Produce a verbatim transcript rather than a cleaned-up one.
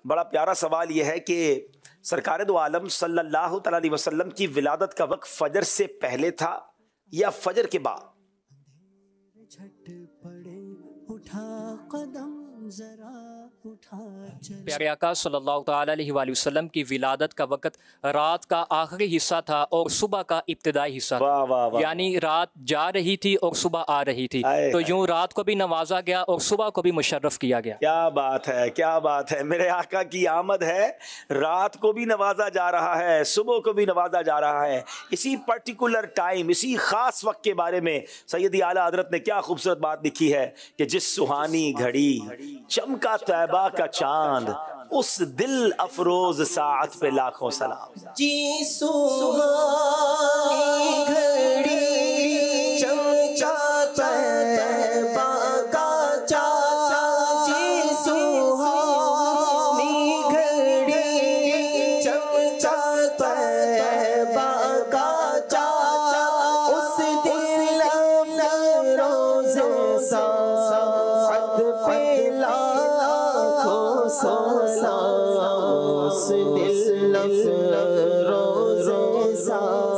بڑا پیارا سوال یہ ہے کہ سرکار دو عالم صلی اللہ تعالی علیہ وسلم کی ولادت کا وقت فجر سے پہلے تھا یا فجر کے بعد؟ پیارے آقا صلی اللہ تعالی علیہ وآلہ وسلم کی ولادت کا وقت رات کا آخری حصہ تھا اور صبح کا ابتدائی حصہ تھا، واہ واہ واہ، یعنی رات جا رہی تھی اور صبح آ رہی تھی، آئے تو آئے۔ یوں رات کو بھی نوازا گیا اور صبح کو بھی مشرف کیا گیا۔ کیا بات ہے، کیا بات ہے، میرے آقا کی آمد ہے، رات کو بھی نوازا جا رہا ہے، صبح کو بھی نوازا جا رہا ہے۔ اسی پرٹیکولر ٹائم، اسی خاص وقت کے بارے میں سیدی اعلیٰ حضرت نے کیا خوبصورت بات لکھی ہے کہ جس سہانی گھڑی چمکا طیبہ کا چاند، اس دل افروز ساعت پہ لاکھوں سلام۔ جی سہانی گھڑی چمکا طیبہ کا چاند، جی سہانی گھڑی چمکا طیبہ کا چاند، اس دل افروز ساعت پہ لاکھوں سلام، اس دل افروز ساعت